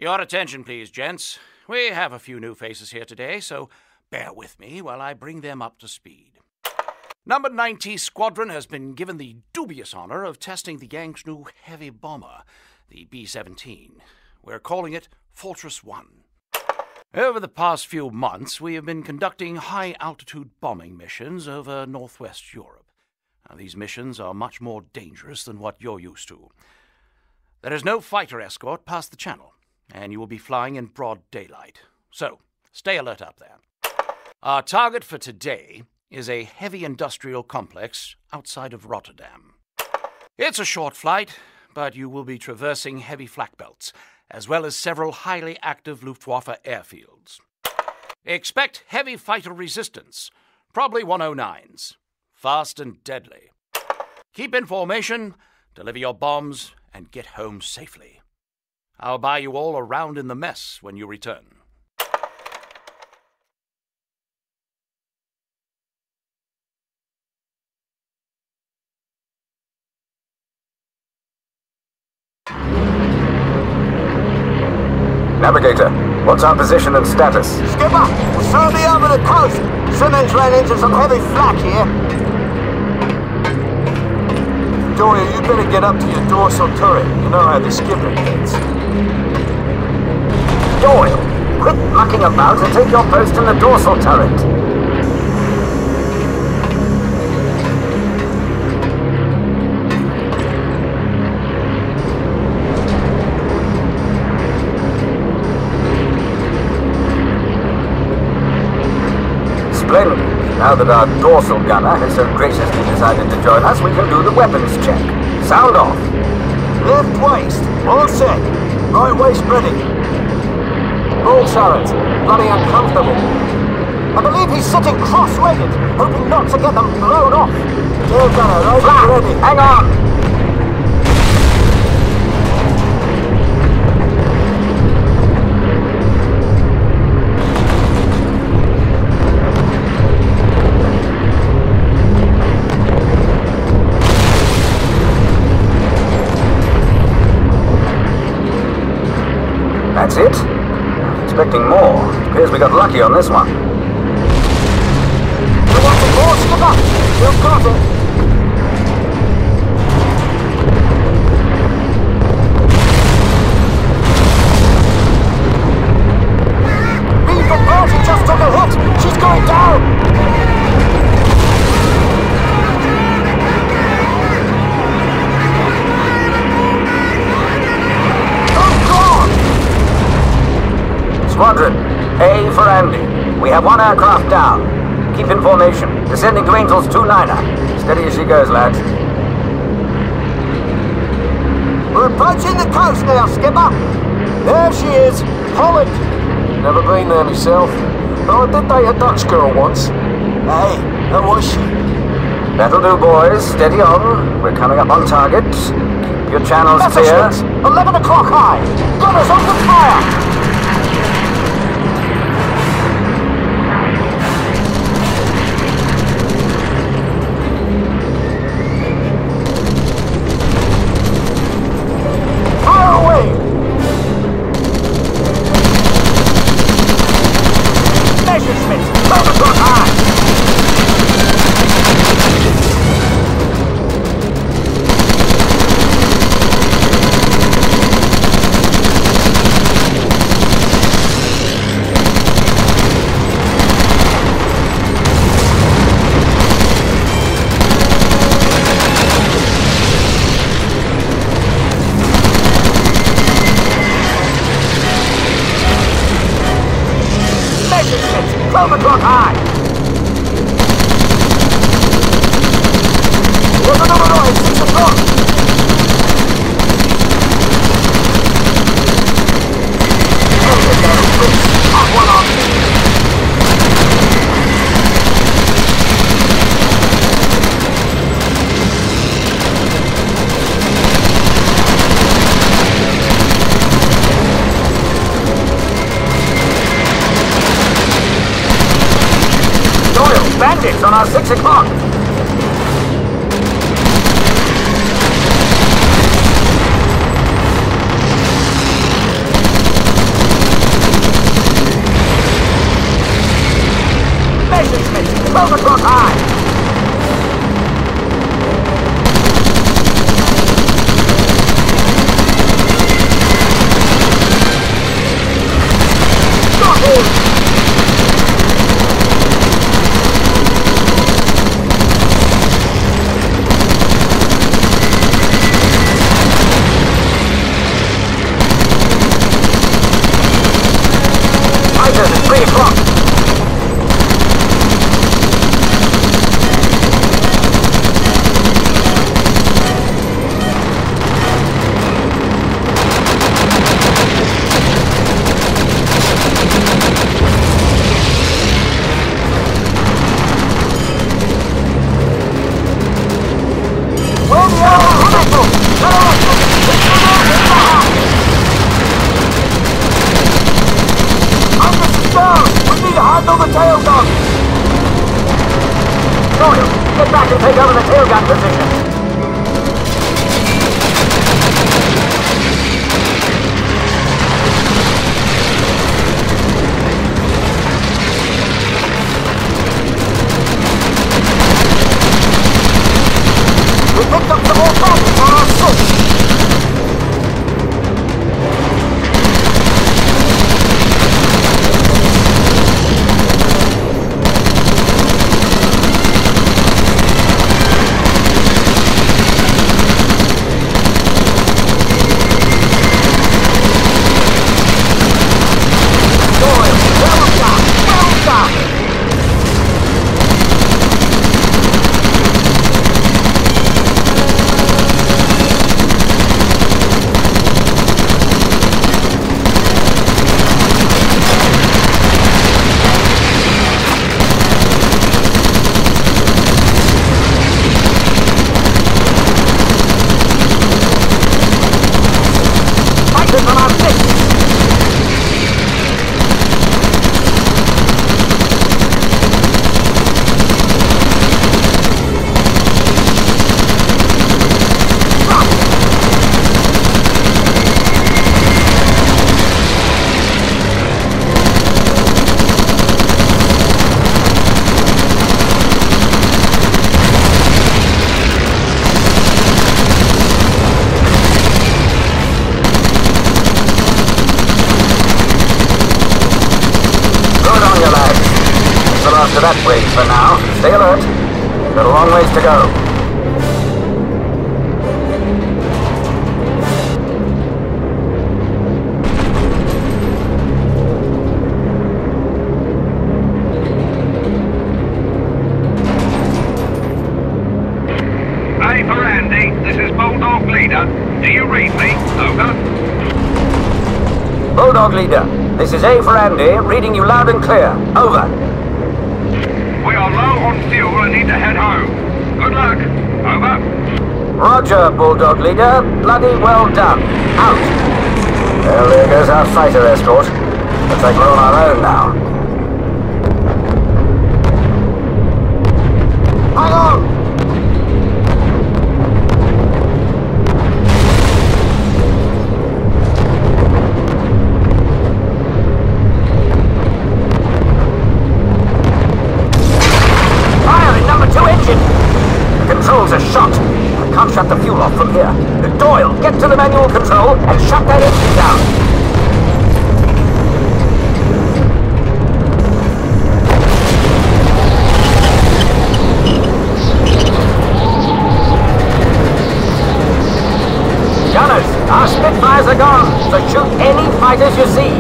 Your attention, please, gents. We have a few new faces here today, so bear with me while I bring them up to speed. Number 90 Squadron has been given the dubious honor of testing the gang's new heavy bomber, the B-17. We're calling it Fortress 1. Over the past few months, we have been conducting high-altitude bombing missions over northwest Europe. Now, these missions are much more dangerous than what you're used to. There is no fighter escort past the channel, and you will be flying in broad daylight. So, stay alert up there. Our target for today is a heavy industrial complex outside of Rotterdam. It's a short flight, but you will be traversing heavy flak belts, as well as several highly active Luftwaffe airfields. Expect heavy fighter resistance, probably 109s. Fast and deadly. Keep in formation, deliver your bombs, and get home safely. I'll buy you all a round in the mess when you return. Navigator, what's our position and status? Skipper, we're slowly over the coast. Simmons ran into some heavy flak here. Doyle, you better get up to your dorsal turret. You know how the skipper gets. Doyle, quit mucking about and take your post in the dorsal turret. Splendid. Now that our dorsal gunner has so graciously decided to join us, we can do the weapons check. Sound off. Left waist, all set. Right waist ready. Roll turret. Bloody uncomfortable. I believe he's sitting cross-legged, hoping not to get them blown off. Tail gunner, right Flat. ready. Hang on. That's it? Expecting more. Appears we got lucky on this one. You want some more, Skipper? You've got it. Beaver Bertie just took a hit. She's going down. Squadron, A for Andy. We have one aircraft down. Keep in formation. Descending to Angel's 2-9er. Steady as she goes, lads. We're approaching the coast now, Skipper. There she is, Holland. Never been there myself. Oh, I did date a Dutch girl once. Hey, how was she? That'll do, boys. Steady on. We're coming up on target. Keep your channels clear. Messages, 11 o'clock high. Gunners open fire. Bandits on our 6 o'clock. can take over the tail gun position. We picked up some more targets on our switch. To that bridge for now. Stay alert. Got a long ways to go. Hey, for Andy, this is Bulldog Leader. Do you read me? Over. Bulldog Leader, this is A for Andy, reading you loud and clear. Over. We are low on fuel and need to head home. Good luck. Over. Roger, Bulldog Leader. Bloody well done. Out. Well, there goes our fighter escort. Looks like we're on our own now. Hang on! Controls are shot. I can't shut the fuel off from here. Doyle, get to the manual control and shut that engine down. Gunners, our Spitfires are gone, so shoot any fighters you see.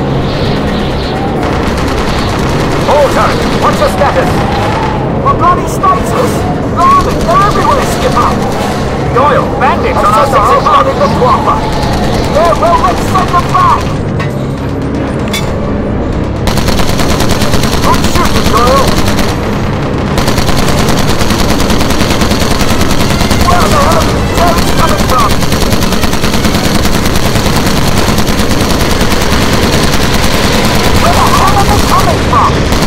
All turrets, what's your status? What bloody status? Blimey, they're everywhere, Skipper! Doyle, bandits on our 65. The proper. Yeah, well, let's send them back! Good shooting, Doyle! Where the hell are these Jerry's coming from? Where the hell are they coming from?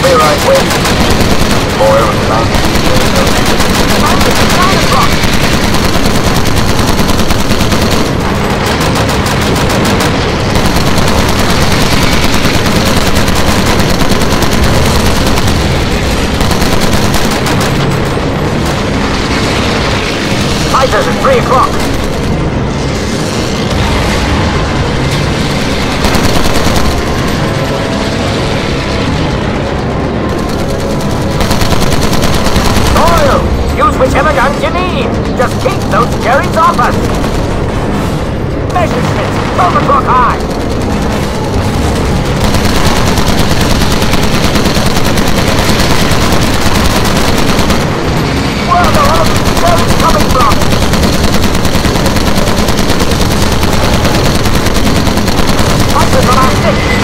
be right with you. Oil 9 o'clock. Fighters at 3 o'clock. Use whichever guns you need. Just keep those Jerry's off us. Messerschmitts, 12 o'clock high. Where the hell are these Jerry's coming from? Fighters on our 6.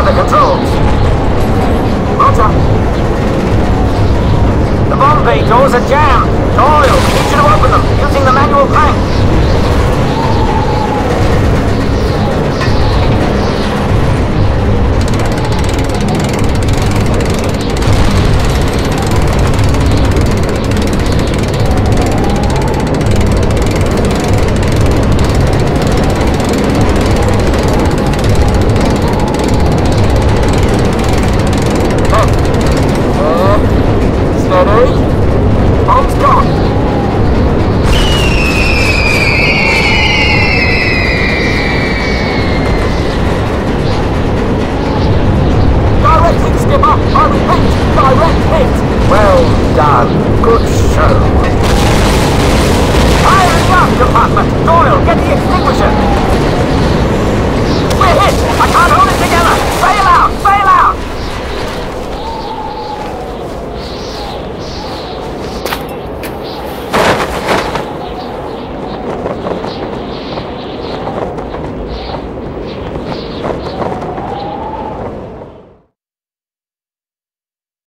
the controls. Roger. The bomb bay doors are jammed. Doyle, need you to open them using the manual crank.